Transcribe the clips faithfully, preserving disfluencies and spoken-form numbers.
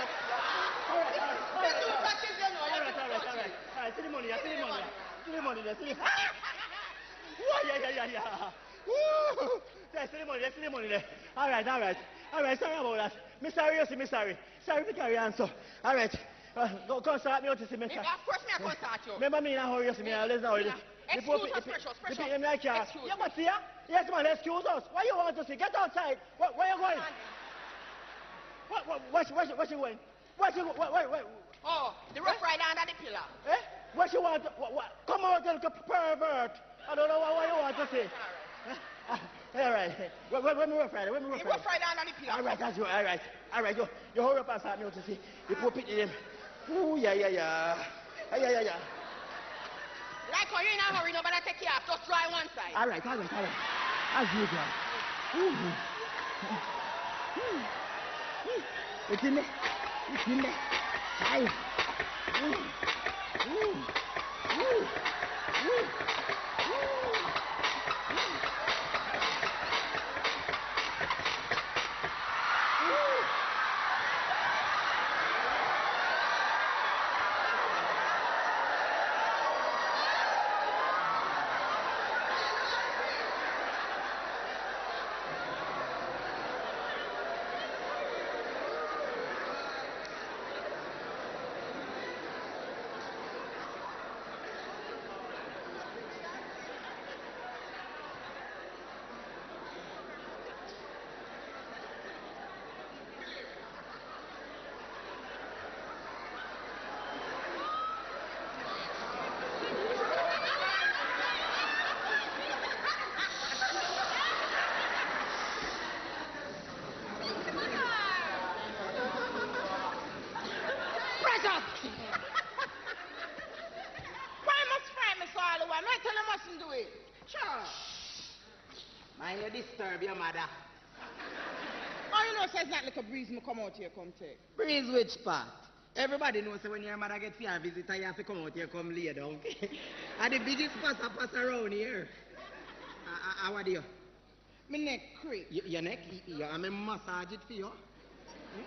All right, all right. All right, all right, all right, all right. All right, see the money, see the money. See the money, see the money. Whoa, yeah, yeah, yeah, yeah. Woo! Yeah, see the money, see the money there. All right, all right. All right, sorry about that. Me sorry, you see me sorry. Sorry to carry on, so. All right. Uh, go, go start me out to see me. Of course, me I can start you. Remember me in a hurry, you see me. Let's know this. Excuse us, precious, precious. Excuse me. Yeah, but see ya? Yes, man, excuse us. Why you want to see? Get outside. Where, where you going? What, what, where, where, where she going? Where she going? Where, where, where? Oh, the rough rider under the pillar. Eh? What you want? What, what? Come out, you pervert. I don't know what, what you want to say. All right. Where, where, where me rough rider? Where me rough rider? The rough rider under the pillar. All right, that's you. All right. All right, you, you hurry up and start me out to see. You poor pity them. Ooh, yeah, yeah, yeah. Yeah, yeah, yeah. Like how you in a hurry, nobody take you off. Just try one side. All right, all right, all right. As usual. Ooh. It's in there. It's in there. Hi. Ooh. Ooh. Ooh. Ooh. Mind you disturb your mother. Oh, you know, says that like a breeze me come out here, come take. Breeze which part? Everybody knows that when your mother gets here and visit, you have to come out here, come lay down. And the biggest Passa Passa around here. Uh, uh, what do you? My neck creep. Y your neck? Yeah, I'm a massage it for you. Hmm?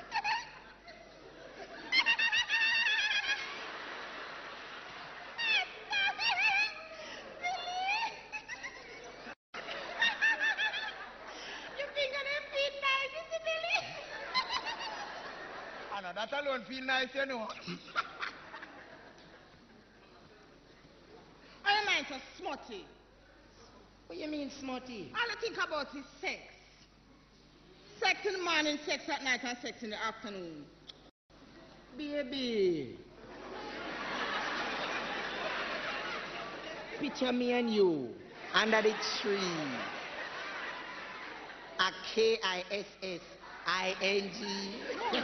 That alone feel nice, you know. I mind so smutty. What do you mean smutty? All I think about is sex. Sex in the morning, sex at night, and sex in the afternoon. Baby. Picture me and you under the tree. A K I S S I N G.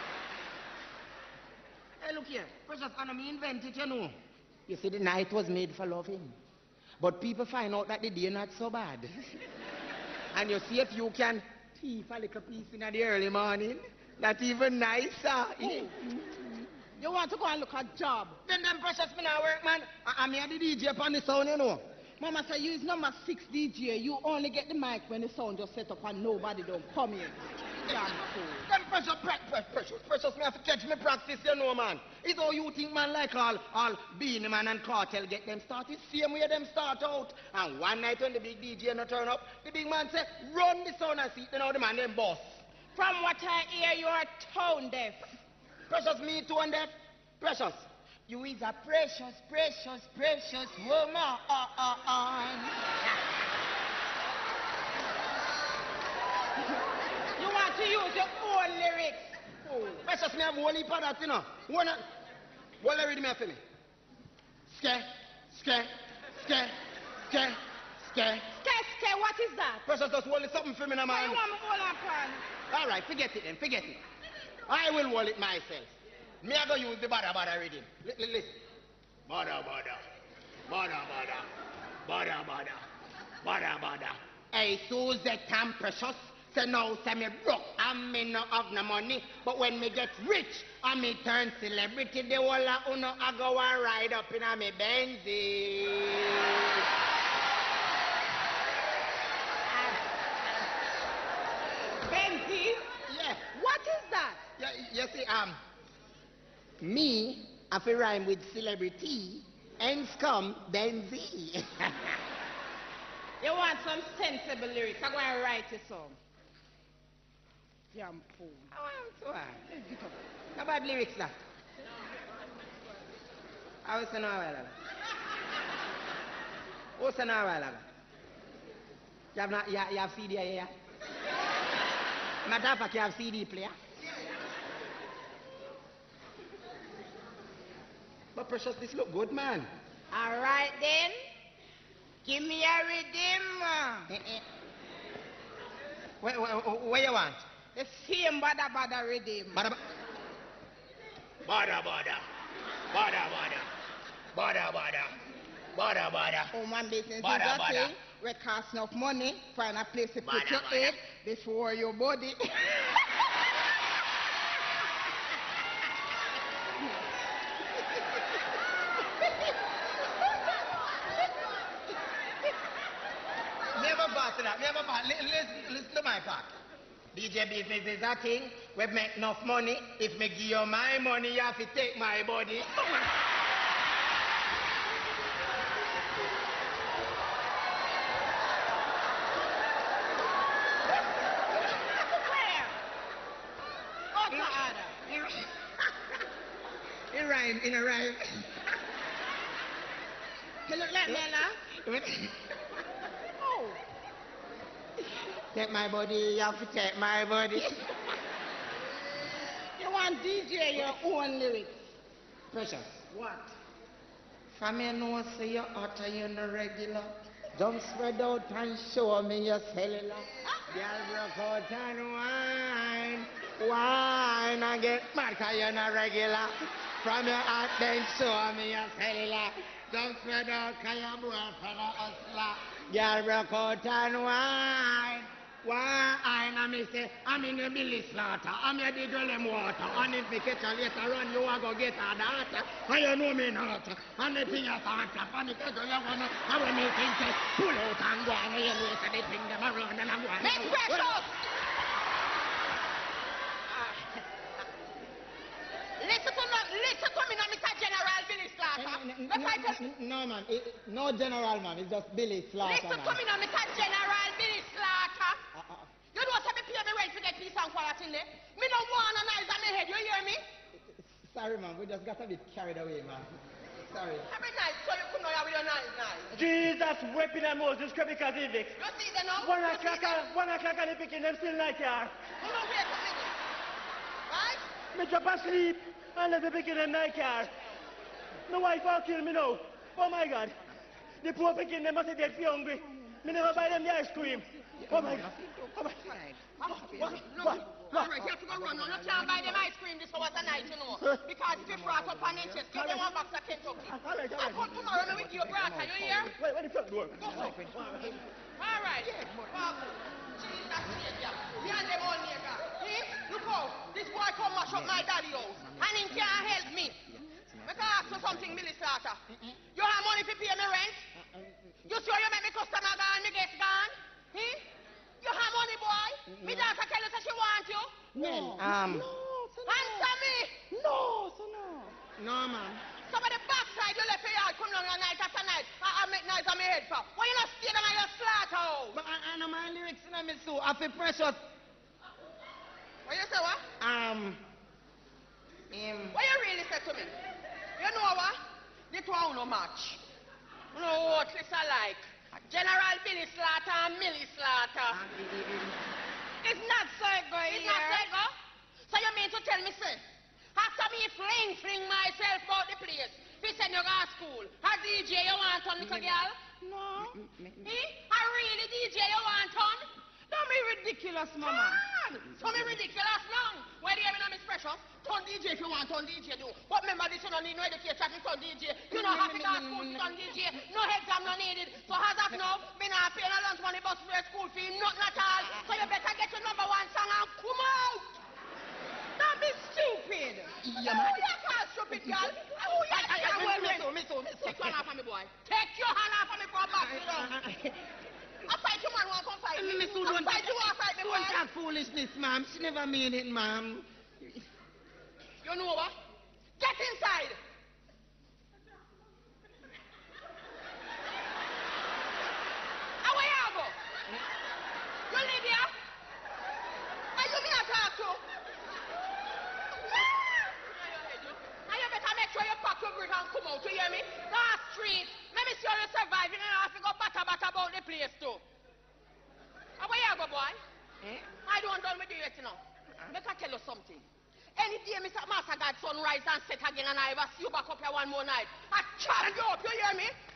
Hey, look here. Precious Anna, me invented, you know. You see, the night was made for loving. But people find out that the day not so bad. And you see, if you can thief a little piece in the early morning, that's even nicer. Oh. You want to go and look at job? Then them Precious me now work, man. I, I'm here the D J upon the sound, you know. Mama say you is number six D J. You only get the mic when the sound just set up and nobody don't come in. Damn fool. Them Precious, precious, precious, precious me have to catch me practice, you know, man. It's all you think, man, like all, all Beanie Man and Cartel get them started. Same way them start out. And one night when the big D J no turn up, the big man say, run the sound and see, you know, the man them boss. From what I hear, you are tone deaf. Precious, me tone deaf? Precious. You is a precious, precious, precious woman. Uh, uh, uh. You want to use your own lyrics. Oh. Precious, me have one heap of that, you know. One, what read me for me? Scare, scare, scare, scare, scare. Scare, scare, what is that? Precious, just hold it something for me now, man. I want me hold on, pan. All right, forget it then, forget it. I will hold it myself. Me I go use the bada bada reading. L listen. Bada bada. Bada bada. Bada bada. Bada bada. Hey, Susie Tam Precious. Say now, say me broke and me no have no money. But when me get rich and me turn celebrity, the whole of uno I go and ride up in a me Benzie. Benzie? Yeah. What is that? Yeah, you see, um, me, I feel rhyme with celebrity, and scum, then Z. You want some sensible lyrics? I'm going to write a song. Damn fool. I want to. How about lyrics, that? I was saying a while ago. What's an hour ago? You have, not, you, you have C D here? Matter of fact, you have C D player. But Precious, this look good, man. All right, then. Give me a rhythm. Eh, eh. Where, where, where you want? The same bada bada rhythm. Bada, ba- bada, bada. Bada, bada. Bada, bada. Bada, bada. Oh, my business Bada, is a bada. thing. We cost enough money. Find a place to put Bada, your bada. head before your body. Never bought to that. Never bought. Listen, listen, listen to my part. D J business is a thing. We make enough money. If me give you my money, you have to take my body. It rhyme, in a rhyme. You look like me now. Oh. Take my body, you have to take my body. You want D J your own lyrics. Precious. What? From your nose to your utter, you're no regular. Don't spread out and show me your cellular. Girl, broke out and wine. Wine and get mad cause you're not regular. From your heart, then show me your cellular. Don't spread out cause you're boyfriend a hustler. Girl, broke out and wine. Wine, and me say, I'm in a Billy Slaughter. I'm a dig them water. And if we catch her later on, you are going to get her daughter. And you know me not. And the thing you start up, and the catch you want to, and when me think, say, pull out and go on, and you know, so they bring them around and I'm going. Make Precious! Listen to me, listen to me now, Mister General Billy Slaughter. No, man. It, no general, man. It's just Billy Slaughter, Listen to me now, Mister General Billy Slaughter. Uh, uh, You know what I pay me rent to get peace and quality in there? Me no want a nice on my head, you hear me? sorry, man. We just got a bit carried away, man. Sorry. Every night, so you come now with your nice, nice. Jesus, weapon and Moses, because he vex. You see them now? One You o'clock, see them? one o'clock and they picking them still like here. You know where to minute. Right? Me drop asleep and let them picking them like here. My wife will kill me now. Oh my God. The poor picking them must be dead for hungry. Me never buy them the ice cream. Oh my God. Oh my God. What? What? All right, you have to go run now. You can't buy them ice cream this hour tonight, you know. Because if you brought up on interest, give them one box of Kentucky. All right, all I right. come tomorrow and we give you a brata, you hear? Wait, wait, the front door. Go so. All right. Well, Jesus Savior. Me and them all nigga. See? Look out. This boy come mash up my daddy house. And he can't help me. I can ask you something, Millie Slaughter. You have money to pay me rent? You sure you make me customer gone, me guest gone? Hmm? You have money, boy? Me daughter tell you that she want you? No. Um. Answer me! No, so no. No, man. Some of the backside you left your yard come down night after night. I, I make noise on my head for. Why you not stay down at your slaughter house? But I, I know my lyrics in me so I feel precious. What you say, what? Um. Um. What you really say to me? You know what? The two are no match. You know what this I like? General Billy Slaughter and Millie Slaughter. It's not Sego here. It's not Sego? So you mean to tell me, sir? After me fling, fling myself out the place, we send you to school. A D J you want on, little girl? No. Eh? A really D J you want on? Don't be ridiculous, mama. So me ridiculous now. Where do you have Miss Precious? Turn D J if you want, turn D J do. But remember this, you don't need no education to turn D J. You don't have to go to school to turn D J. No exam no needed. So as of now, me not paying a lunch money bus fare, school fee, nothing at all. So you better get your number one song and come out. Don't be stupid. Yeah, man. Who you call stupid, girl? Who you call? Me too, me too, me too. Take your hand off of me, boy. Take your hand off of me for a back, you know. I fight you, man. Want to come fight me? Me too, I don't fight you, want to fight me, boy. Don't talk foolishness, ma'am. She never mean it, ma'am. You know what? Get inside. How are you go? You live here? Are you me to talk to? And you better make sure you pack your brick and come out, you hear me? Last street. Maybe sure you survive, you know, have to go batter batter about the place too. How are you go, boy? Hmm? I don't done with you yet, you know. Let me tell you something. Any day, Mister Master God sunrise and set again, and I ever see you back up here one more night, I charge you up, you hear me?